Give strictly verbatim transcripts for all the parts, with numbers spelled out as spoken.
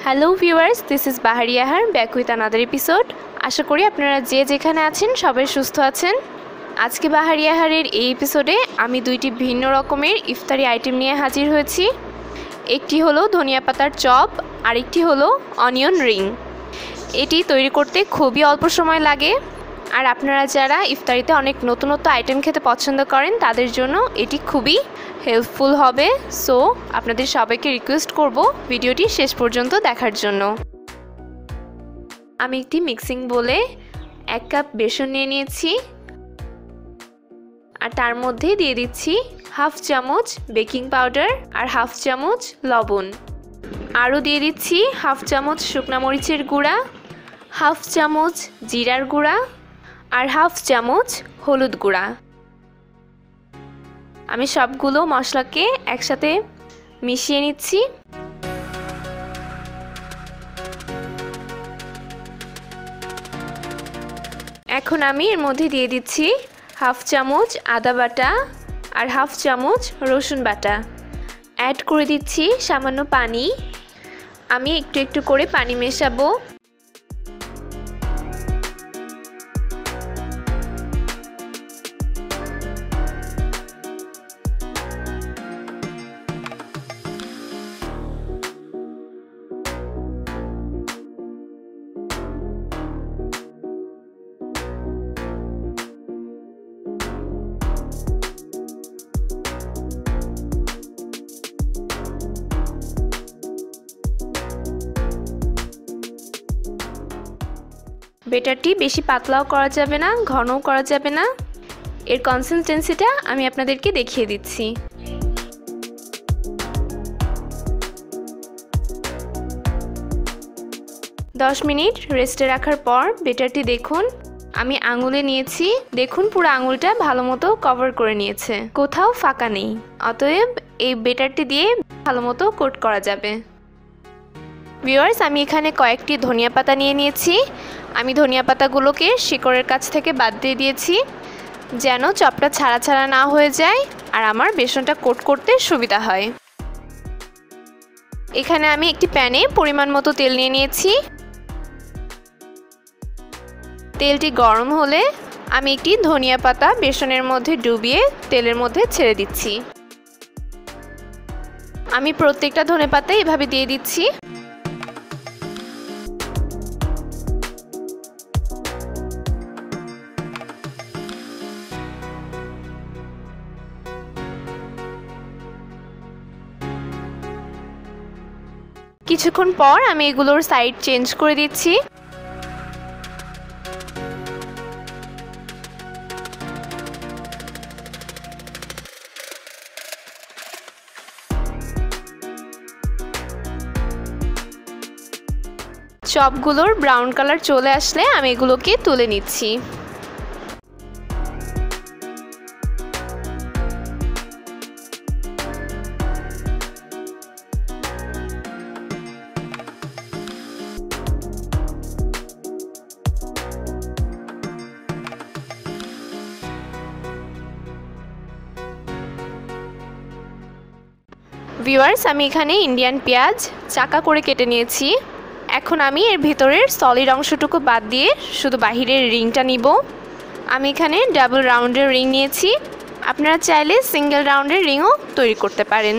Hello viewers, this is Bahari Ahar back with another episode. আশা করি আপনারা যে যেখানে আছেন সবাই সুস্থ আছেন। আজকে বাহারি আহারের এই এপিসোডে আমি দুইটি ভিন্ন রকমের ইফতারি আইটেম নিয়ে হাজির হয়েছি। একটি হলো ধনিয়া পাতার চপ, আরেকটি হলো অনিয়ন রিং। এটি তৈরি করতে খুবই অল্প সময় লাগে, আর আপনারা যারা ইফতারিতে অনেক নতুনত্ব আইটেম খেতে পছন্দ করেন তাদের জন্য এটি খুবই হেল্পফুল হবে। সো আপনাদের সবাইকে রিকোয়েস্ট করব ভিডিওটি শেষ পর্যন্ত দেখার জন্য। আমি একটি মিক্সিং বোলে এক কাপ বেসন নিয়ে নিয়েছি, আর তার মধ্যে দিয়ে দিচ্ছি হাফ চামচ বেকিং পাউডার আর হাফ চামচ লবণ। আরও দিয়ে দিচ্ছি হাফ চামচ শুকনা মরিচের গুঁড়া, হাফ চামচ জিরার গুঁড়া আর হাফ চামচ হলুদ গুঁড়া। আমি সবগুলো মশলাকে একসাথে মিশিয়ে নিচ্ছি। এখন আমি এর মধ্যে দিয়ে দিচ্ছি হাফ চামচ আদা বাটা আর হাফ চামচ রসুন বাটা। অ্যাড করে দিচ্ছি সামান্য পানি। আমি একটু একটু করে পানি মেশাবো। বেটারটি বেশি পাতলাও করা যাবে না, ঘনও করা যাবে না। এর কনসিস্টেন্সিটা আমি আপনাদেরকে দেখিয়ে দিচ্ছি। দশ মিনিট রেস্টে রাখার পর বেটারটি দেখুন, আমি আঙুলে নিয়েছি। দেখুন পুরো আঙুলটা ভালো মতো কভার করে নিয়েছে, কোথাও ফাঁকা নেই। অতএব এই বেটারটি দিয়ে ভালো মতো কোট করা যাবে। ভিউয়ার্স, আমি এখানে কয়েকটি ধনিয়া পাতা নিয়ে নিয়েছি। আমি ধনিয়া পাতাগুলোকে শিকড়ের কাছ থেকে বাদ দিয়ে দিয়েছি, যেন চপটা ছাড়া ছাড়া না হয়ে যায় আর আমার বেসনটা কোট করতে সুবিধা হয়। এখানে আমি একটি প্যানে পরিমাণ মতো তেল নিয়ে নিয়েছি। তেলটি গরম হলে আমি একটি ধনিয়া পাতা বেসনের মধ্যে ডুবিয়ে তেলের মধ্যে ছেড়ে দিচ্ছি। আমি প্রত্যেকটা ধনিয়া পাতা এভাবে দিয়ে দিচ্ছি। কিছুক্ষণ পর আমি এগুলোর সাইড চেঞ্জ করে দিচ্ছি। চপগুলোর ব্রাউন কালার চলে আসলে আমি এগুলোকে তুলে নিচ্ছি। ভিউয়ার্স, আমি এখানে ইন্ডিয়ান পেঁয়াজ চাকা করে কেটে নিয়েছি। এখন আমি এর ভিতরের সলিড অংশটুকু বাদ দিয়ে শুধু বাহিরের রিংটা নিব। আমি এখানে ডাবল রাউন্ডের রিং নিয়েছি, আপনারা চাইলে সিঙ্গেল রাউন্ডের রিংও তৈরি করতে পারেন।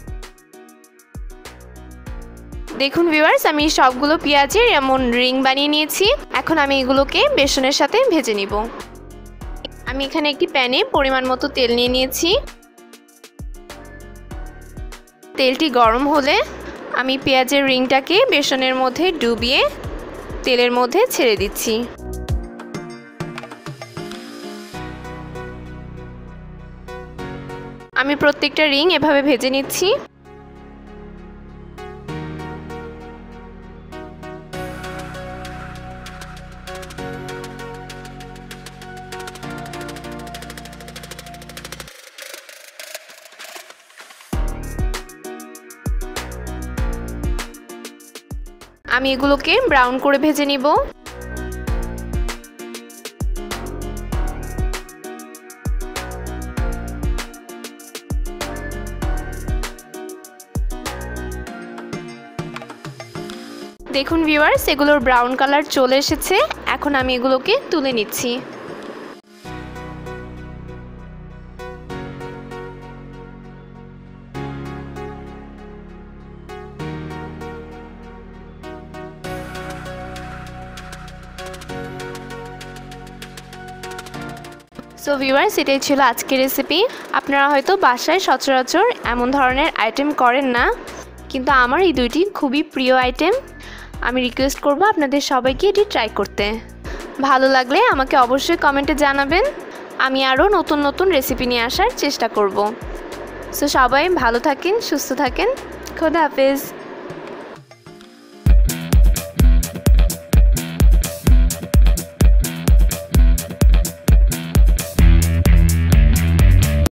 দেখুন ভিউয়ার্স, আমি সবগুলো পেঁয়াজের এমন রিং বানিয়ে নিয়েছি। এখন আমি এগুলোকে বেসনের সাথে ভেজে নিব। আমি এখানে একটি প্যানে পরিমাণ মতো তেল নিয়ে নিয়েছি। তেলটি গরম হলে আমি পেঁয়াজের রিংটাকে বেসনের মধ্যে ডুবিয়ে তেলের মধ্যে ছেড়ে দিচ্ছি। আমি প্রত্যেকটা রিং এভাবে ভেজে নিচ্ছি। আমি এগুলোকে ব্রাউন করে ভেজে নিব। দেখুন ভিউয়ার্স, এগুলোর ব্রাউন কালার চলে এসেছে। এখন আমি এগুলোকে তুলে নিচ্ছি। সো ভিউয়ার্স, এটাই ছিল আজকের রেসিপি। আপনারা হয়তো বাসায় সচরাচর এমন ধরনের আইটেম করেন না, কিন্তু আমার এই দুইটি খুবই প্রিয় আইটেম। আমি রিকোয়েস্ট করব আপনাদের সবাইকে এটি ট্রাই করতে। ভালো লাগলে আমাকে অবশ্যই কমেন্টে জানাবেন। আমি আরও নতুন নতুন রেসিপি নিয়ে আসার চেষ্টা করব। সো সবাই ভালো থাকেন, সুস্থ থাকেন। খোদা হাফেজ।